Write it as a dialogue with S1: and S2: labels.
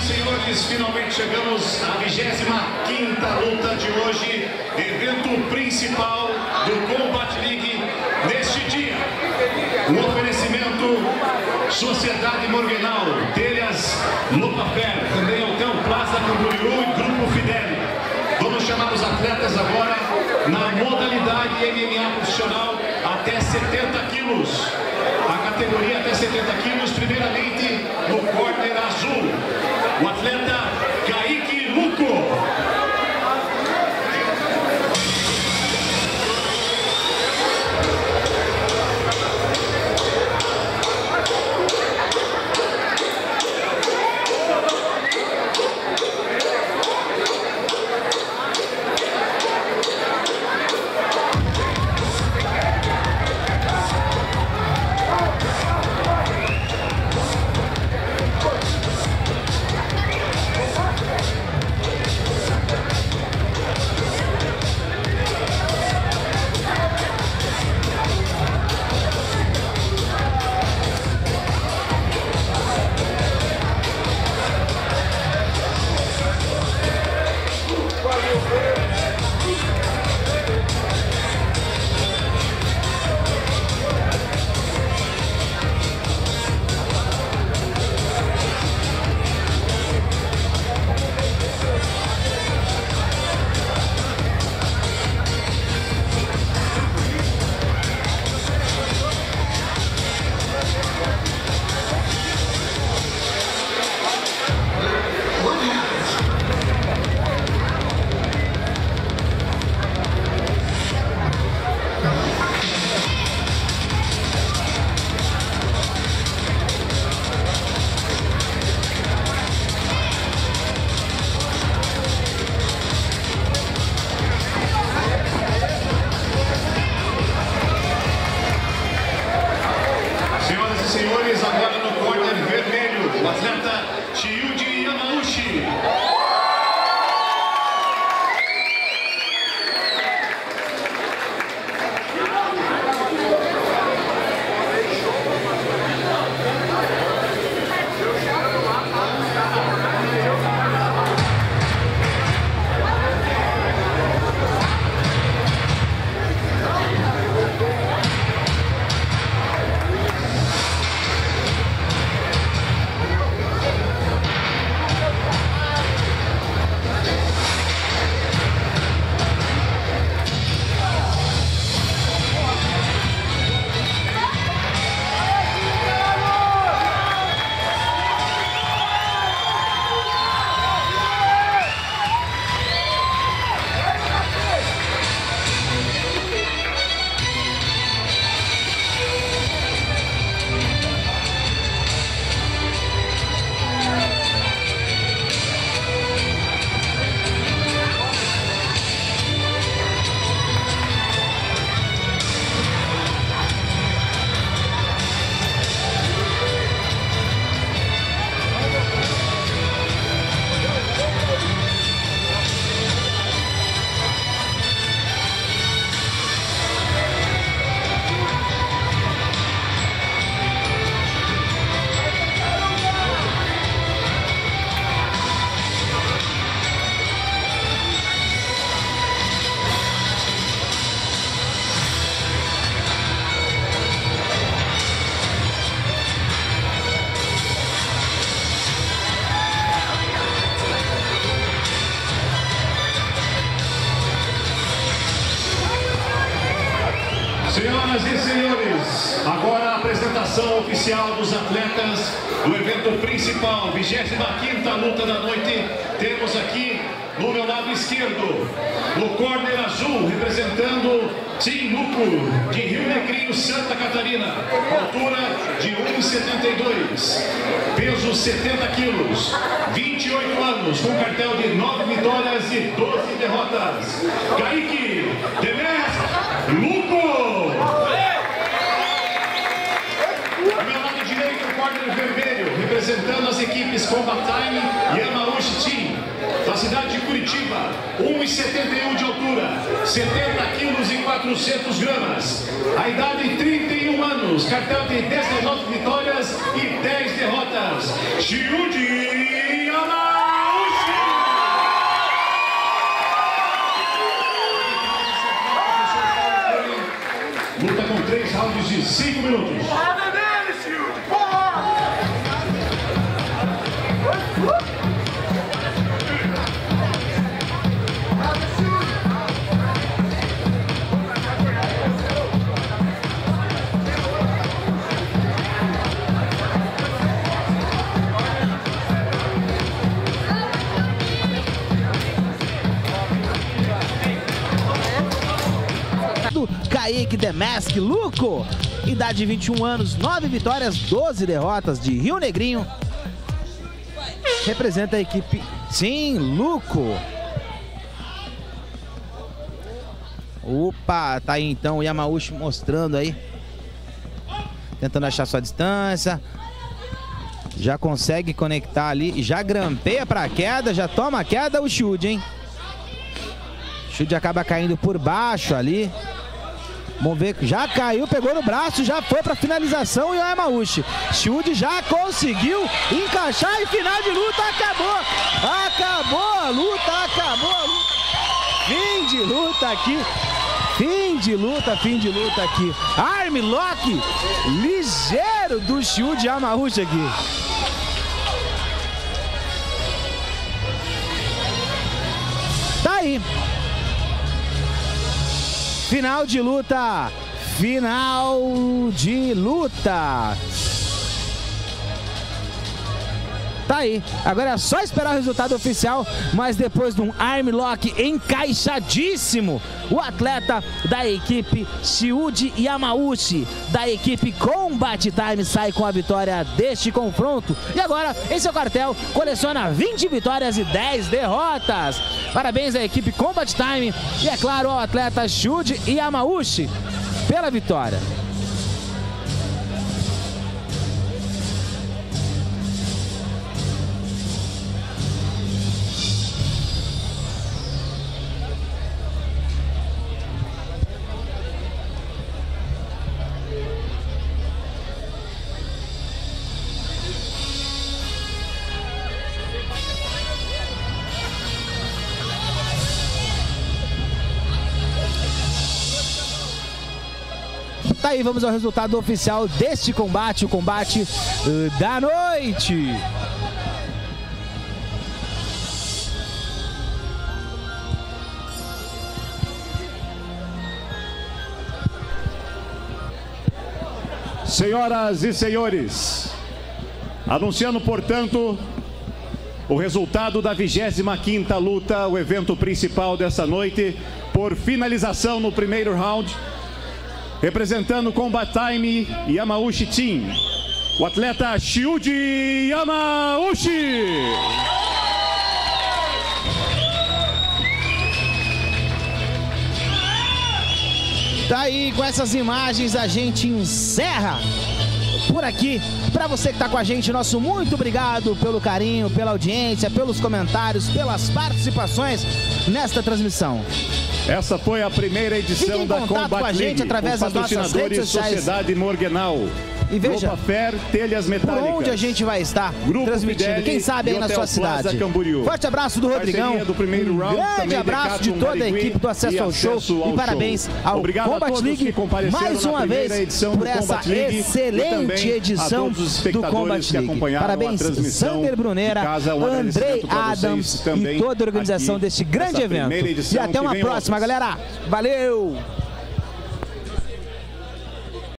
S1: senhores, finalmente chegamos à 25ª luta de hoje, evento principal do Combat League neste dia. O oferecimento Sociedade Morgenal, Telhas Lopafer, também Hotel Plaza Camboriú e Grupo Fideli. Vamos chamar os atletas agora na modalidade MMA profissional até 70 quilos. A categoria até 70 quilos, primeiramente no corner azul, o atleta Kaique Luco. Senhores, agora no corner vermelho, o atleta Shiyuji Yamauchi. Senhoras e senhores, agora a apresentação oficial dos atletas do evento principal, 25ª luta da noite. Temos aqui no meu lado esquerdo, no corner azul, representando Team Luco, de Rio Negrinho, Santa Catarina, altura de 1,72, peso 70 quilos, 28 anos, com cartel de 9 vitórias e 12 derrotas. Kaique Luco! Do meu lado direito, o corner vermelho, representando as equipes Combat Time e Yamauchi Team, da cidade de Curitiba, 1,71 de altura, 70 quilos e 400 gramas, a idade 31 anos, cartel de 19 vitórias e 10 derrotas. Shiyuji Yamauchi! 5 minutos.
S2: Kaique The Mask, Luco, idade de 21 anos, 9 vitórias, 12 derrotas, de Rio Negrinho. Representa a equipe, sim, Luco. Opa, tá aí então o Yamauchi mostrando aí, tentando achar sua distância. Já consegue conectar ali, já grampeia pra queda, já toma a queda o Shield, hein? Shield acaba caindo por baixo ali. Vamos ver, já caiu, pegou no braço, já foi para finalização e o Yamauchi. Shield já conseguiu encaixar e final de luta, acabou! Acabou a luta, acabou a luta! Fim de luta aqui! Fim de luta aqui! Armlock ligeiro do Shield Yamauchi aqui! Tá aí! Final de luta! Final de luta! Tá aí, agora é só esperar o resultado oficial, mas depois de um armlock encaixadíssimo, o atleta da equipe Shield Yamauchi, da equipe Combat Time, sai com a vitória deste confronto. E agora, em seu cartel, coleciona 20 vitórias e 10 derrotas. Parabéns à equipe Combat Time e, é claro, ao atleta Shield Yamauchi pela vitória. Tá aí, vamos ao resultado oficial deste combate, o combate da noite.
S1: Senhoras e senhores, anunciando, portanto, o resultado da 25ª luta, o evento principal dessa noite, por finalização no primeiro round. Representando o Combat Time Yamauchi Team, o atleta Shield Yamauchi.
S2: Tá aí, com essas imagens a gente encerra por aqui. Para você que tá com a gente, nosso muito obrigado pelo carinho, pela audiência, pelos comentários, pelas participações nesta transmissão.
S1: Essa foi a primeira edição da Combat League,
S2: através das nossas redes sociais.
S1: Sociedade Morgenal.
S2: E veja,
S1: Fer, telhas metálicas.
S2: Por onde a gente vai estar
S1: Grupo
S2: transmitindo,
S1: Fideli,
S2: quem sabe aí na sua cidade. Forte abraço do Rodrigão,
S1: do primeiro round,
S2: grande abraço de toda a equipe do Acesso ao Show e parabéns ao Combat League mais uma vez por essa excelente edição do Combat League. Parabéns, Sander Brunera, Andrei Adams e toda a organização deste grande evento. E até uma próxima, galera. Valeu!